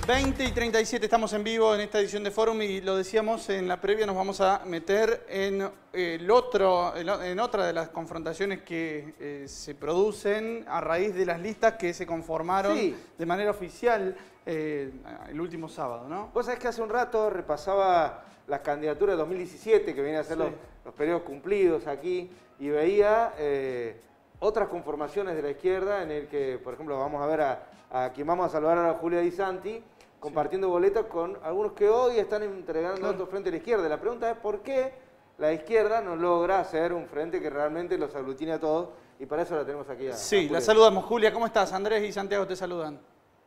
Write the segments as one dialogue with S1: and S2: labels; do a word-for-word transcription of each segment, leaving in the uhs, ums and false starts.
S1: veinte y treinta y siete estamos en vivo en esta edición de Fórum y lo decíamos en la previa, nos vamos a meter en, el otro, en otra de las confrontaciones que eh, se producen a raíz de las listas que se conformaron sí. de manera oficial eh, el último sábado, ¿no?
S2: Vos sabés que hace un rato repasaba las candidaturas de dos mil diecisiete, que vienen a ser sí. los, los periodos cumplidos aquí, y veía eh, otras conformaciones de la izquierda en el que, por ejemplo, vamos a ver a, a quien vamos a saludar ahora, a Julia Di Santi, compartiendo sí. boletas con algunos que hoy están entregando claro. otro frente a la izquierda. La pregunta es por qué la izquierda no logra hacer un frente que realmente los aglutine a todos, y para eso la tenemos aquí a
S1: Sí,
S2: a
S1: la saludamos. Julia, ¿cómo estás? Andrés y Santiago te saludan.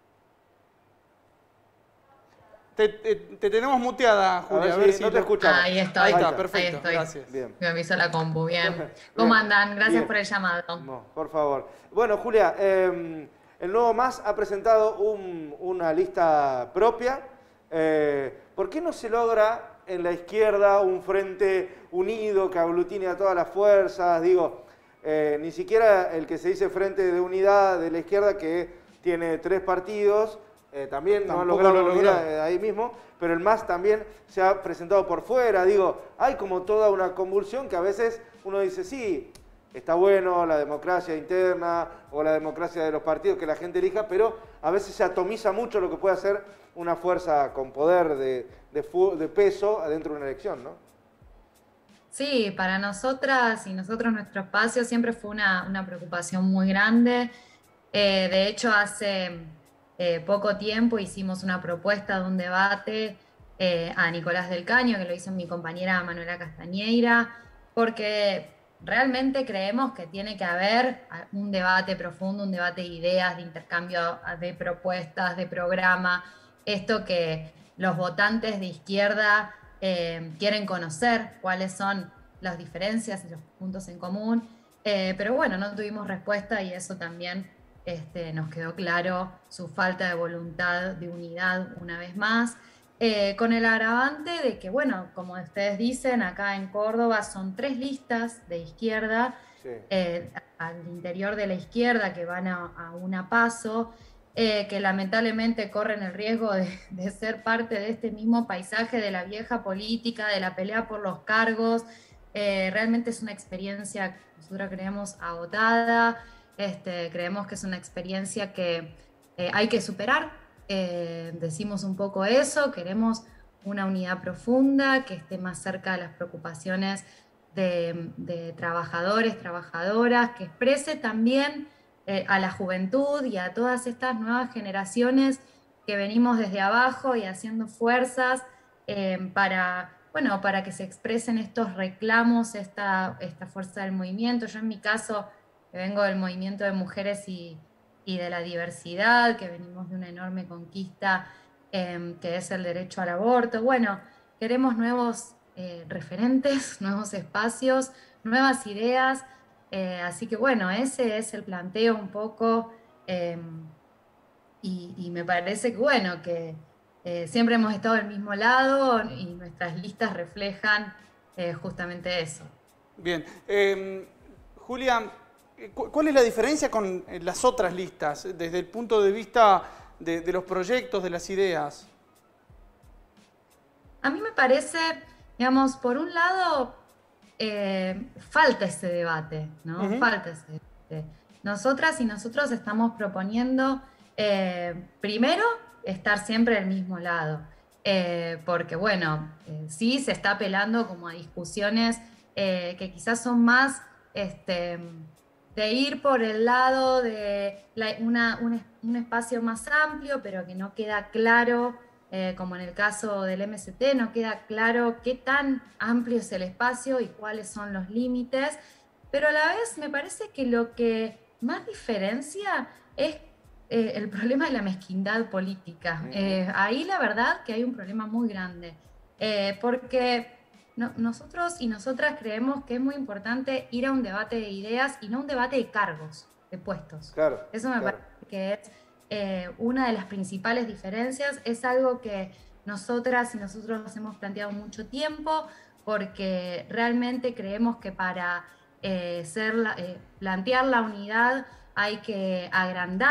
S1: Te, te, te tenemos muteada, Julia.
S2: A ver,
S1: a ver
S2: si
S1: si
S2: no te escuchamos.
S3: Ahí estoy.
S1: Ahí está, perfecto.
S3: Ahí estoy.
S1: Gracias.
S2: Bien.
S3: Me avisó la compu, bien.
S2: Bien.
S3: ¿Cómo andan? Gracias
S2: Bien.
S3: por el llamado.
S2: No, por favor. Bueno, Julia, eh, el nuevo M A S ha presentado un, una lista propia. Eh, ¿Por qué no se logra en la izquierda un frente unido que aglutine a todas las fuerzas? Digo, eh, ni siquiera el que se dice Frente de Unidad de la Izquierda, que tiene tres partidos, eh, también no han logrado la unidad eh, ahí mismo, pero el M A S también se ha presentado por fuera. Digo, hay como toda una convulsión que a veces uno dice, sí, está bueno la democracia interna o la democracia de los partidos que la gente elija, pero a veces se atomiza mucho lo que puede hacer una fuerza con poder de, de, de peso adentro de una elección, ¿no?
S3: Sí, para nosotras y nosotros nuestro espacio siempre fue una, una preocupación muy grande. Eh, de hecho, hace eh, poco tiempo hicimos una propuesta de un debate eh, a Nicolás del Caño, que lo hizo mi compañera Manuela Castañeira, porque realmente creemos que tiene que haber un debate profundo, un debate de ideas, de intercambio de propuestas, de programa, esto que los votantes de izquierda eh, quieren conocer, cuáles son las diferencias y los puntos en común, eh, pero bueno, no tuvimos respuesta y eso también este, nos quedó claro, su falta de voluntad de unidad una vez más. Eh, con el agravante de que, bueno, como ustedes dicen, acá en Córdoba son tres listas de izquierda, sí. eh, al interior de la izquierda que van a, a una paso, eh, que lamentablemente corren el riesgo de, de ser parte de este mismo paisaje de la vieja política, de la pelea por los cargos. Eh, realmente es una experiencia, nosotros creemos, agotada, este, creemos que es una experiencia que eh, hay que superar. Eh, decimos un poco eso, queremos una unidad profunda que esté más cerca de las preocupaciones de, de trabajadores, trabajadoras, que exprese también eh, a la juventud y a todas estas nuevas generaciones que venimos desde abajo y haciendo fuerzas eh, para, bueno, para que se expresen estos reclamos, esta, esta fuerza del movimiento. Yo en mi caso, que vengo del movimiento de mujeres y y de la diversidad, que venimos de una enorme conquista eh, que es el derecho al aborto. Bueno, queremos nuevos eh, referentes, nuevos espacios, nuevas ideas, eh, así que bueno, ese es el planteo un poco, eh, y, y me parece que bueno, que eh, siempre hemos estado del mismo lado y nuestras listas reflejan eh, justamente eso.
S1: Bien, eh, Julia, ¿cuál es la diferencia con las otras listas desde el punto de vista de, de los proyectos, de las ideas?
S3: A mí me parece, digamos, por un lado, eh, falta ese debate, ¿no? Uh-huh. Falta ese debate. Nosotras y nosotros estamos proponiendo, eh, primero, estar siempre del mismo lado, eh, porque, bueno, eh, sí se está apelando como a discusiones eh, que quizás son más... Este, de ir por el lado de la, una, un, un espacio más amplio, pero que no queda claro, eh, como en el caso del M S T, no queda claro qué tan amplio es el espacio y cuáles son los límites, pero a la vez me parece que lo que más diferencia es eh, el problema de la mezquindad política. Eh, ahí la verdad que hay un problema muy grande, eh, porque... No, nosotros y nosotras creemos que es muy importante ir a un debate de ideas y no un debate de cargos, de puestos.
S2: Claro,
S3: Eso me
S2: claro.
S3: parece que es eh, una de las principales diferencias. Es algo que nosotras y nosotros hemos planteado mucho tiempo, porque realmente creemos que para eh, ser la, eh, plantear la unidad hay que agrandar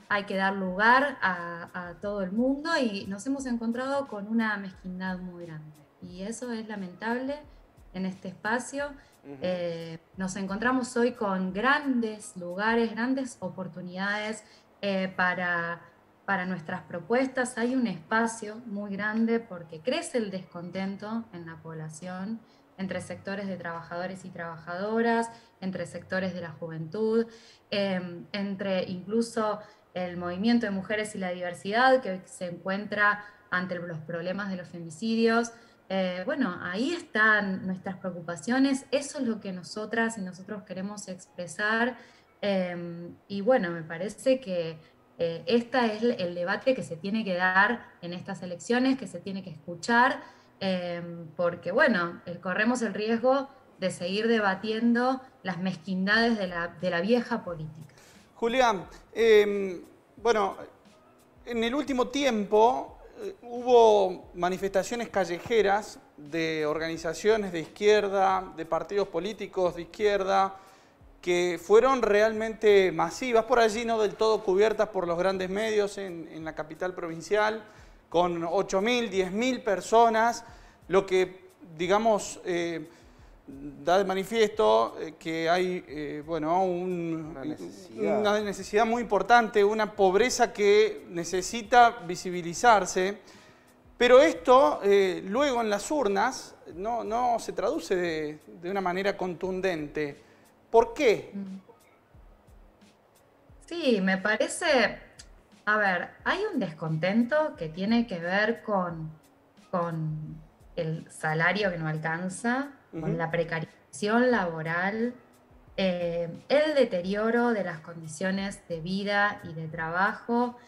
S3: hay que dar lugar a, a todo el mundo y nos hemos encontrado con una mezquindad muy grande. Y eso es lamentable en este espacio. Uh-huh. eh, nos encontramos hoy con grandes lugares, grandes oportunidades eh, para, para nuestras propuestas. Hay un espacio muy grande porque crece el descontento en la población, entre sectores de trabajadores y trabajadoras, entre sectores de la juventud, eh, entre incluso el movimiento de mujeres y la diversidad que hoy se encuentra ante los problemas de los femicidios. Eh, bueno, ahí están nuestras preocupaciones, eso es lo que nosotras y nosotros queremos expresar, eh, y bueno, me parece que eh, este es el, el debate que se tiene que dar en estas elecciones, que se tiene que escuchar, eh, porque bueno, el, corremos el riesgo de seguir debatiendo las mezquindades de la, de la vieja política.
S1: Julián, eh, bueno, en el último tiempo eh, hubo manifestaciones callejeras de organizaciones de izquierda, de partidos políticos de izquierda, que fueron realmente masivas, por allí no del todo cubiertas por los grandes medios en, en la capital provincial, con ocho mil, diez mil personas, lo que, digamos, eh, da de manifiesto que hay eh, bueno, un,
S2: una, necesidad.
S1: una necesidad muy importante, una pobreza que necesita visibilizarse, pero esto eh, luego en las urnas no, no se traduce de, de una manera contundente. ¿Por qué?
S3: Sí, me parece, a ver, hay un descontento que tiene que ver con, con el salario que no alcanza, con la precarización laboral, eh, el deterioro de las condiciones de vida y de trabajo.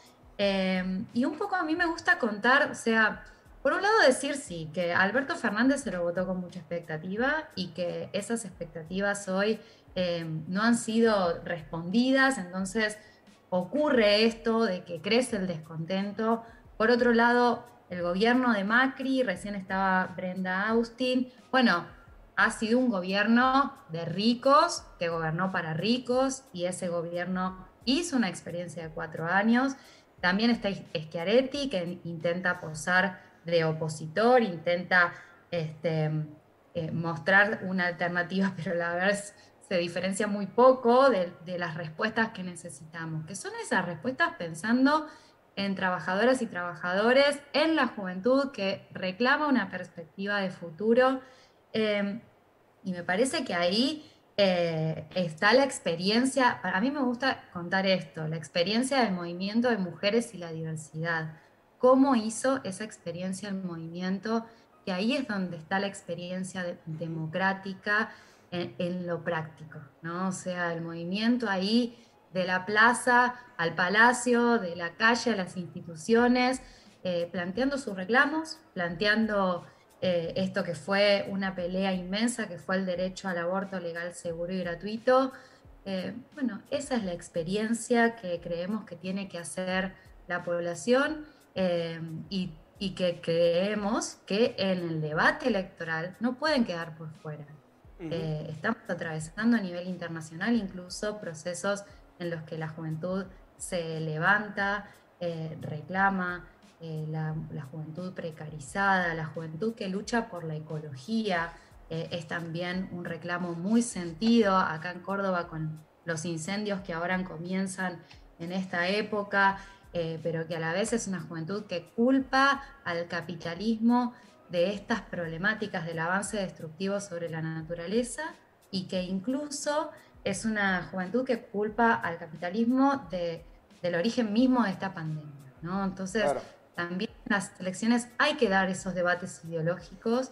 S3: Eh, y un poco a mí me gusta contar, o sea, por un lado decir sí, que Alberto Fernández se lo votó con mucha expectativa y que esas expectativas hoy eh, no han sido respondidas, entonces ocurre esto de que crece el descontento. Por otro lado, el gobierno de Macri, recién estaba Brenda Austin, bueno, ha sido un gobierno de ricos, que gobernó para ricos, y ese gobierno hizo una experiencia de cuatro años. También está Schiaretti, que intenta posar de opositor, intenta este, eh, mostrar una alternativa, pero la verdad es, se diferencia muy poco de, de las respuestas que necesitamos, que son esas respuestas pensando en trabajadoras y trabajadores, en la juventud que reclama una perspectiva de futuro. Eh, y me parece que ahí eh, está la experiencia, a mí me gusta contar esto, la experiencia del movimiento de mujeres y la diversidad. ¿Cómo hizo esa experiencia el movimiento? Que ahí es donde está la experiencia de, democrática en, en lo práctico, ¿no? O sea, el movimiento ahí de la plaza al palacio, de la calle a las instituciones, eh, planteando sus reclamos, planteando eh, esto que fue una pelea inmensa, que fue el derecho al aborto legal, seguro y gratuito. Eh, bueno, esa es la experiencia que creemos que tiene que hacer la población eh, y, y que creemos que en el debate electoral no pueden quedar por fuera. Uh-huh. eh, estamos atravesando a nivel internacional incluso procesos en los que la juventud se levanta, eh, reclama, eh, la, la juventud precarizada, la juventud que lucha por la ecología, eh, es también un reclamo muy sentido acá en Córdoba con los incendios que ahora comienzan en esta época, eh, pero que a la vez es una juventud que culpa al capitalismo de estas problemáticas del avance destructivo sobre la naturaleza y que incluso es una juventud que culpa al capitalismo de, del origen mismo de esta pandemia, ¿no? Entonces, claro, también en las elecciones hay que dar esos debates ideológicos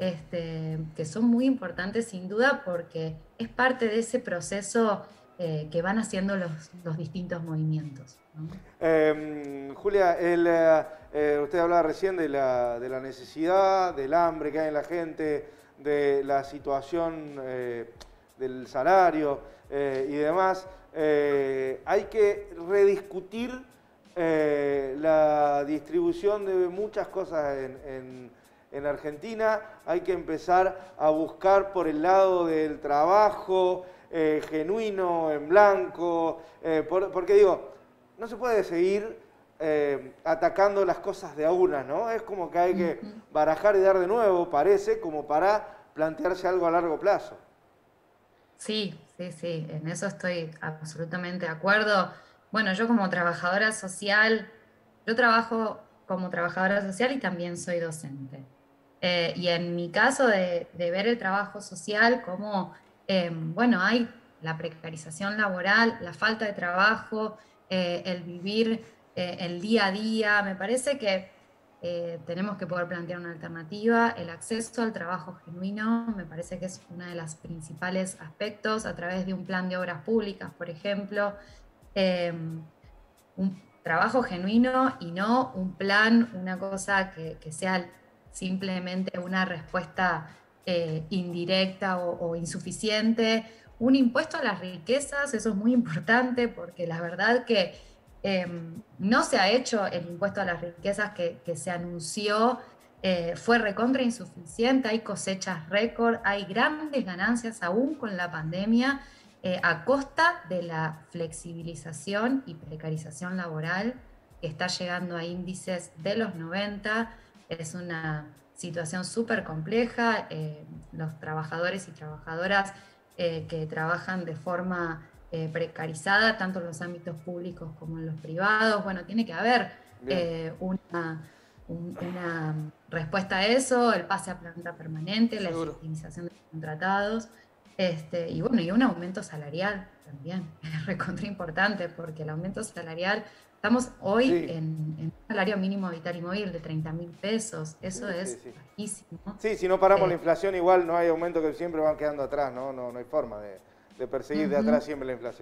S3: este, que son muy importantes sin duda porque es parte de ese proceso eh, que van haciendo los, los distintos movimientos, ¿no?
S2: Eh, Julia, el, eh, usted hablaba recién de la, de la necesidad, del hambre que hay en la gente, de la situación eh, del salario eh, y demás. Eh, hay que rediscutir eh, la distribución de muchas cosas en, en, en Argentina. Hay que empezar a buscar por el lado del trabajo eh, genuino, en blanco, eh, por, porque digo, no se puede seguir eh, atacando las cosas de a una, ¿no? Es como que hay que barajar y dar de nuevo, parece, como para plantearse algo a largo plazo.
S3: Sí, sí, sí, en eso estoy absolutamente de acuerdo. Bueno, yo como trabajadora social, yo trabajo como trabajadora social y también soy docente. Eh, y en mi caso de, de ver el trabajo social como, eh, bueno, hay la precarización laboral, la falta de trabajo, eh, el vivir eh, el día a día, me parece que eh, tenemos que poder plantear una alternativa. El acceso al trabajo genuino me parece que es uno de los principales aspectos a través de un plan de obras públicas, por ejemplo. Eh, un trabajo genuino y no un plan, una cosa que, que sea simplemente una respuesta eh, indirecta o, o insuficiente. Un impuesto a las riquezas, eso es muy importante porque la verdad que eh, no se ha hecho el impuesto a las riquezas que, que se anunció, eh, fue recontra insuficiente, hay cosechas récord, hay grandes ganancias aún con la pandemia, eh, a costa de la flexibilización y precarización laboral que está llegando a índices de los noventa. Es una situación súper compleja. Eh, los trabajadores y trabajadoras eh, que trabajan de forma eh, precarizada, tanto en los ámbitos públicos como en los privados. Bueno, tiene que haber eh, una, un, una respuesta a eso, el pase a planta permanente, la efectivización de los contratados. Este, y bueno, y un aumento salarial también, es recontra importante, porque el aumento salarial, estamos hoy sí. en, en un salario mínimo vital y móvil de treinta mil pesos, eso sí, es sí, sí. bajísimo.
S2: Sí, si no paramos eh, la inflación, igual no hay aumento, que siempre van quedando atrás, no, no, no hay forma de, de perseguir uh-huh. de atrás siempre la inflación.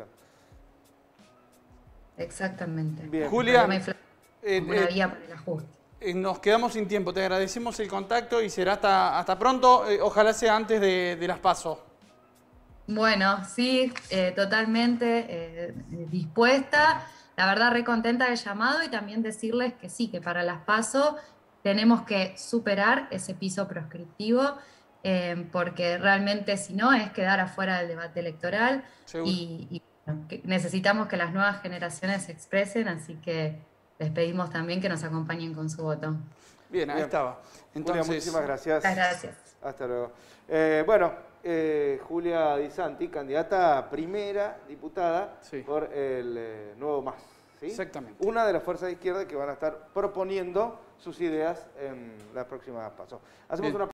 S3: Exactamente.
S1: Bien. Julia,
S3: eh, una eh, vía para el ajuste.
S1: Eh, nos quedamos sin tiempo, te agradecemos el contacto y será hasta, hasta pronto, eh, ojalá sea antes de, de las PASO.
S3: Bueno, sí, eh, totalmente eh, dispuesta. La verdad, re contenta del llamado y también decirles que sí, que para las PASO tenemos que superar ese piso proscriptivo, eh, porque realmente si no es quedar afuera del debate electoral y, y bueno, que necesitamos que las nuevas generaciones se expresen, así que les pedimos también que nos acompañen con su voto.
S1: Bien, ahí Bien. estaba.
S2: Entonces, Julia, muchísimas gracias.
S3: Muchas gracias.
S2: Hasta luego. Eh, bueno. Eh, Julia Di Santi, candidata a primera diputada sí. por el eh, Nuevo Más. ¿Sí?
S1: Exactamente.
S2: Una de las fuerzas de izquierda que van a estar proponiendo sus ideas en las próximas pasos. Hacemos Bien. una